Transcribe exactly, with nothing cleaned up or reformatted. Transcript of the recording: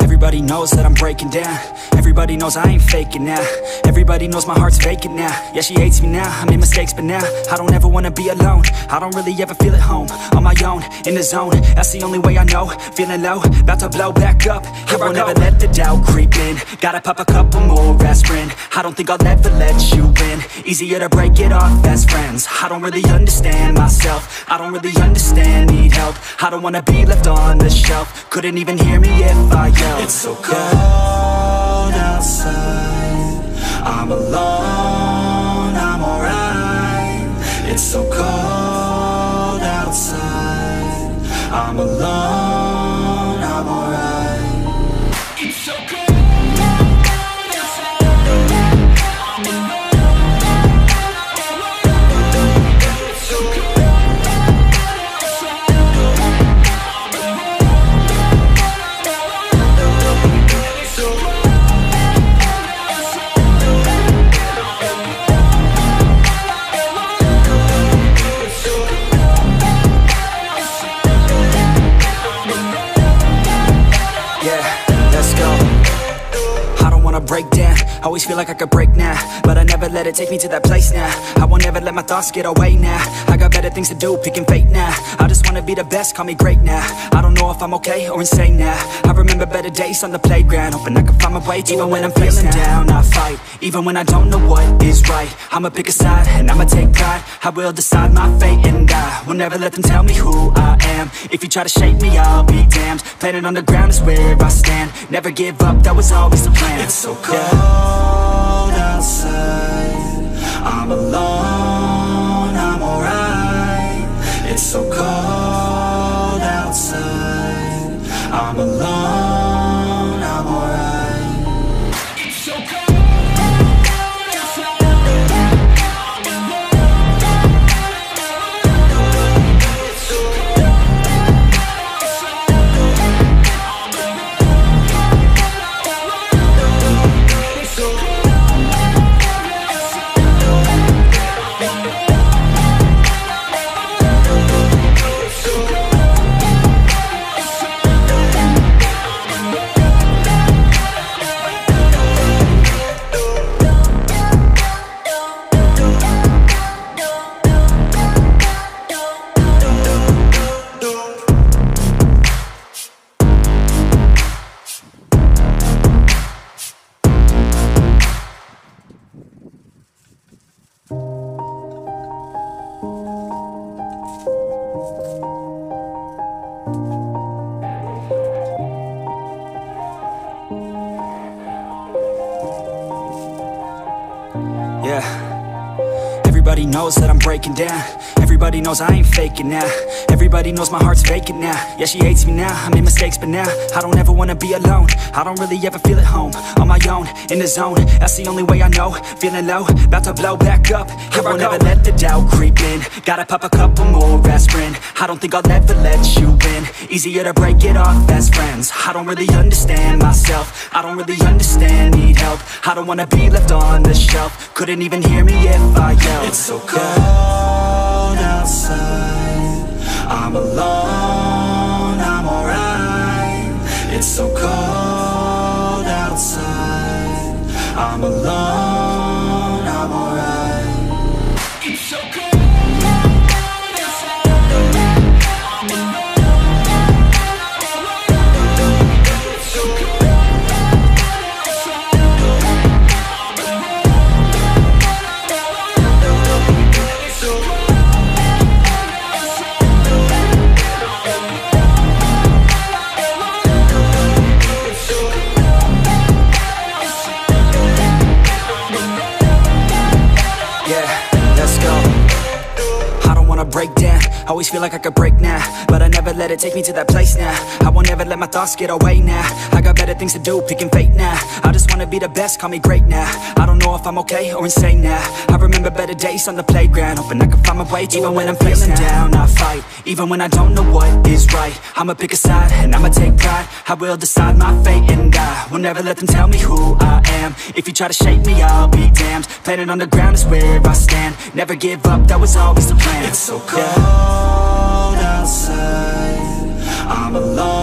Everybody knows that I'm breaking down. Everybody knows I ain't faking now. Everybody knows my heart's vacant now. Yeah, she hates me now, I made mistakes but now I don't ever wanna be alone. I don't really ever feel at home. On my own, in the zone, that's the only way I know. Feeling low, about to blow back up. Here I won't ever let the doubt creep in. Gotta pop a couple more aspirin. I don't think I'll ever let you in. Easier to break it off best friends. I don't really understand myself. I don't really understand, need help. I don't wanna be left on the shelf. Couldn't even hear me if I yelled. It's so cold outside, I'm alone, I'm alright. It's so cold outside, I'm alone, I'm alright. It's so cold. Break down, always feel like I could break now, but I never let it take me to that place now. I won't ever let my thoughts get away now. I got better things to do, picking fate now. I just wanna be the best, call me great now. I don't know if I'm okay or insane now. I remember better days on the playground, hoping I can find my way. Even when I'm feeling down, I fight. Even when I don't know what is right, I'ma pick a side and I'ma take pride. I will decide my fate and I will never let them tell me who I am. If you try to shape me, I'll be damned. Planet on the ground is where I stand. Never give up, that was always the plan. It's so cold outside, I'm alone, I'm alright. It's so cold outside, I'm alone, I'm alright. It's so cold. Everybody knows that I'm breaking down. Everybody knows I ain't faking now. Everybody knows my heart's vacant now. Yeah, she hates me now, I made mistakes but now I don't ever wanna be alone. I don't really ever feel at home. On my own, in the zone, that's the only way I know. Feeling low, about to blow back up. Here I won't ever let the doubt creep in. Gotta pop a couple more aspirin. I don't think I'll ever let you in. Easier to break it off best friends. I don't really understand myself. I don't really understand, need help. I don't wanna be left on the shelf. Couldn't even hear me if I yelled. It's so cold outside, I'm alone, I'm alright. It's so cold outside, I'm alone, I'm alright. It's so cold. Break down, always feel like I could break now, but I never let it take me to that place now. I won't ever let my thoughts get away now. I got better things to do, picking fate now. I just wanna be the best, call me great now. I don't know if I'm okay or insane now. I remember better days on the playground, hoping I can find my way. Even when I'm feeling down, I fight. Even when I don't know what is right, I'ma pick a side and I'ma take pride. I will decide my fate and I will never let them tell me who I am. If you try to shape me, I'll be damned. Planet on the ground is where I stand. Never give up, that was always the plan. It's so cold outside, I'm alone.